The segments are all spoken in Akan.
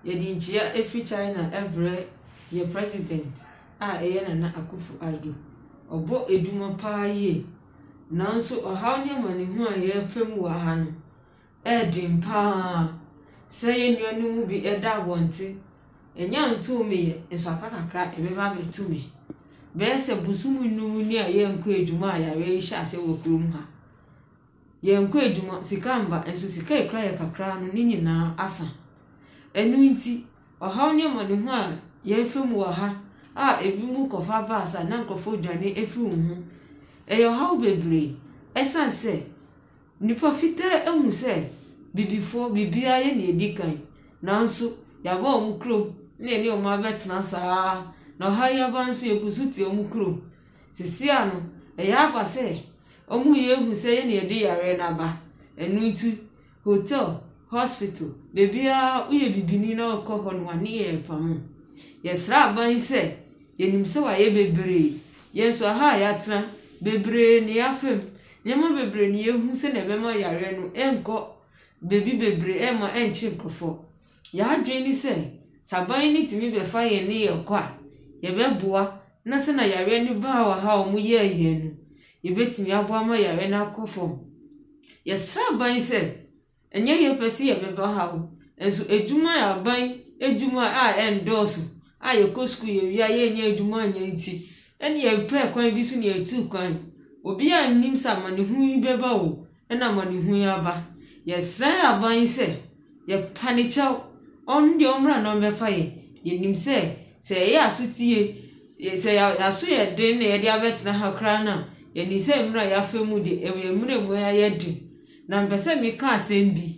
Yedi nchia efi China ebre ye president eye Nana Akufo-Addo obo eduma pa ye nanso ohaw ne mani hu a ye fam wa ha no edim pa se ye nuanu mu bi eda wonte enya ntumi ye eso akakakra ebeba betumi be se busumu nu ni a ye nko eduma ya we hia se wo krom ha ye nko eduma sikamba enso sika ekra ye kakra no ni nyina asa enu nti ohaw ne mani hu a ye fam wa ha ebi mu kofa baasa na nkofo dwane efi hu eyo haw bebre esanse nipa fita emu se bibifo bibia ye na edikan nanso yaba omu krom na eni omu abetena saa na haya banso yekusuti omu krom sisia no eya akwase omu ye hu se ye na edi yare na ba enu nti hotel hospital bebia uye bibini na okọ no ani ye pam yesra ban se yenim se wa ye bebre yenso ha ya tra bebre ne afem nyema bebre ne yehu se na bema yare no enko bebi bebre ema enchi nkofo ya adwini se saban ni timi be fa ye ne ye kwa ye beboa na se na yare ni ba wa ha omu ye ye no ye betimi aboa ma yare na akofo yesra ban se enye ye pese ye beba ha enso eduma ya ban eduma endorse ye kosku ye wia ye nya eduma nya nti eni ye pe kwan bi so ne etu kwan obi annim sa mane hu beba o na mane hu ya ba yesra aban se ye panichao on de omra no befa ye nim se ye asutie ye se ya aso ye den na ye de abetena ha kra na ye ni se mra ya femu de ye mra mu ya ye de na mpese mi ka asembi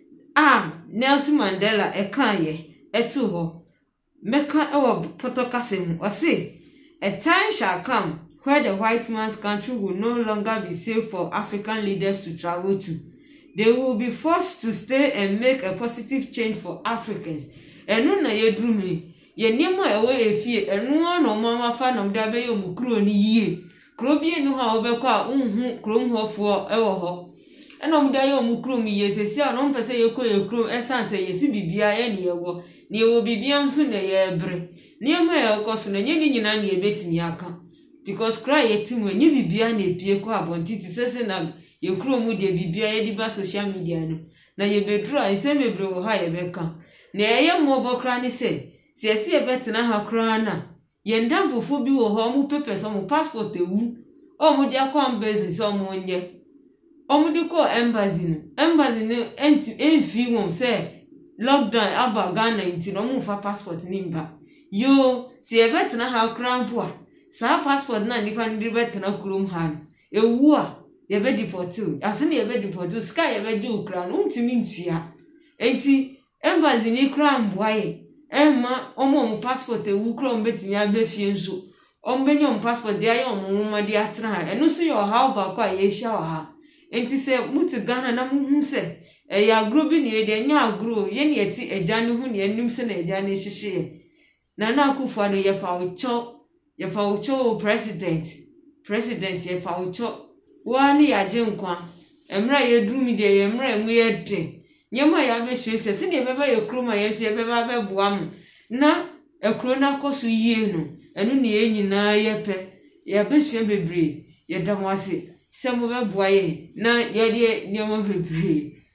Nelson Mandela kan ye etu ho meka ewo potokasem ose a time shall come where the white man's country will no longer be safe for African leaders to travel to. They will be forced to stay and make a positive change for Africans. Enu na ye drumi ye niemo ewe efie enu no mama fa no da be ye mu kro ni yie kro bi enu ha obekọ a unhu kro mhofo ewo ho eno mda ye mu kro mi ye sesi a no mpese ye ko ye kro esanse ye si bibia ye ne yewo ne wo bibia nso na ye bre niemo ye ko so na nye ni nyina na ye betimi aka because cry ye timu nye bibia na epie ko abontiti sese na ye kro mu de bibia ye di ba social media no na ye bedru ise mebre wo ha ye beka na ye mo bokra ni se esi ye betena ha kra na ye ndamfofo bi wo ho mu papers o mu passport ewu o mu dia kwa embassy so mu nye o mu di ko embassy no enfi won se lockdown aba Ghana nti no mu fa passport ni mba yo si ye betena ha kra mpo a sa passport na nifa ndi betena krom ha ewu a ye be deported asene ye be deported sky ye be ju kra no ntimi ntua enti embassy ni kra mboa ye Emma omo passport ewu kro mbetimi abefie nso ombenyo passport dia ye omuma dia tra enu so yo how ba kwa ye hia wa ha enti se muti Ghana na muhu se ya agro bi ne de nya agro ye ne eti eja ne hu ne anim se na eja ne hyehye Nana Akufo-Addo ye fa ucho president ye fa ucho wa ne ya je nkwa emra ye drumi de ye emra mu ye de nyema ya be hwehwe se ne beba ye kroma ye hwe beba be boam na ekro na koso yie no enu ne ye nyina ye pe ya be hwe bebre ye damwase se mo be boa ye na ye de nyema bebre